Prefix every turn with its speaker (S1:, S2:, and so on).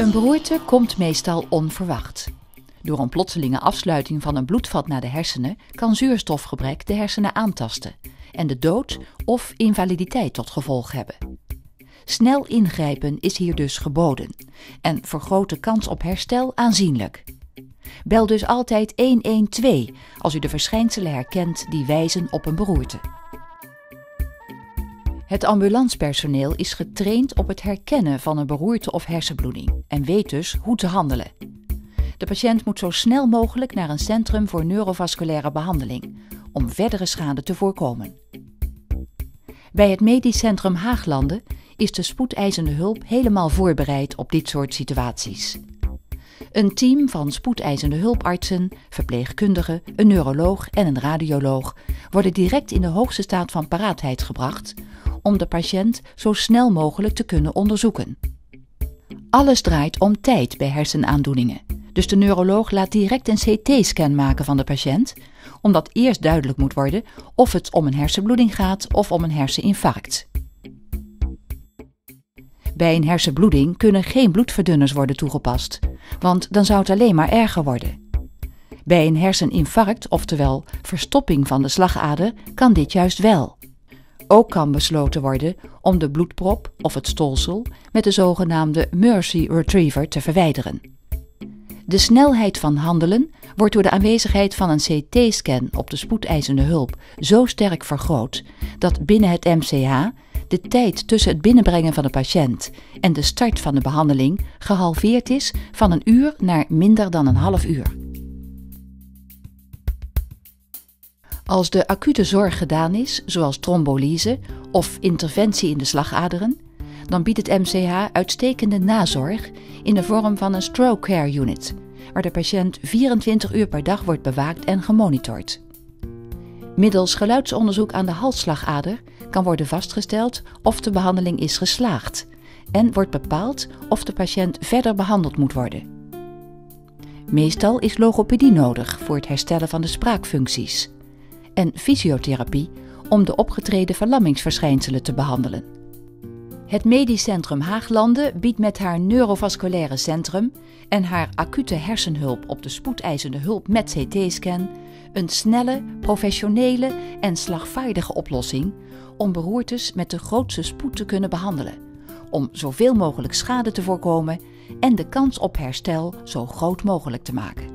S1: Een beroerte komt meestal onverwacht. Door een plotselinge afsluiting van een bloedvat naar de hersenen kan zuurstofgebrek de hersenen aantasten en de dood of invaliditeit tot gevolg hebben. Snel ingrijpen is hier dus geboden en vergroot de kans op herstel aanzienlijk. Bel dus altijd 112 als u de verschijnselen herkent die wijzen op een beroerte. Het ambulancepersoneel is getraind op het herkennen van een beroerte of hersenbloeding en weet dus hoe te handelen. De patiënt moet zo snel mogelijk naar een centrum voor neurovasculaire behandeling om verdere schade te voorkomen. Bij het Medisch Centrum Haaglanden is de spoedeisende hulp helemaal voorbereid op dit soort situaties. Een team van spoedeisende hulpartsen, verpleegkundigen, een neuroloog en een radioloog worden direct in de hoogste staat van paraatheid gebracht om de patiënt zo snel mogelijk te kunnen onderzoeken. Alles draait om tijd bij hersenaandoeningen, dus de neuroloog laat direct een CT-scan maken van de patiënt, omdat eerst duidelijk moet worden of het om een hersenbloeding gaat of om een herseninfarct. Bij een hersenbloeding kunnen geen bloedverdunners worden toegepast, want dan zou het alleen maar erger worden. Bij een herseninfarct, oftewel verstopping van de slagader, kan dit juist wel. Ook kan besloten worden om de bloedprop of het stolsel met de zogenaamde Mercy Retriever te verwijderen. De snelheid van handelen wordt door de aanwezigheid van een CT-scan op de spoedeisende hulp zo sterk vergroot dat binnen het MCH de tijd tussen het binnenbrengen van de patiënt en de start van de behandeling gehalveerd is van een uur naar minder dan een half uur. Als de acute zorg gedaan is, zoals trombolyse of interventie in de slagaderen, dan biedt het MCH uitstekende nazorg in de vorm van een stroke care unit, waar de patiënt 24 uur per dag wordt bewaakt en gemonitord. Middels geluidsonderzoek aan de halsslagader kan worden vastgesteld of de behandeling is geslaagd en wordt bepaald of de patiënt verder behandeld moet worden. Meestal is logopedie nodig voor het herstellen van de spraakfuncties en fysiotherapie om de opgetreden verlammingsverschijnselen te behandelen. Het Medisch Centrum Haaglanden biedt met haar neurovasculaire centrum en haar acute hersenhulp op de spoedeisende hulp met CT-scan een snelle, professionele en slagvaardige oplossing om beroertes met de grootste spoed te kunnen behandelen, om zoveel mogelijk schade te voorkomen en de kans op herstel zo groot mogelijk te maken.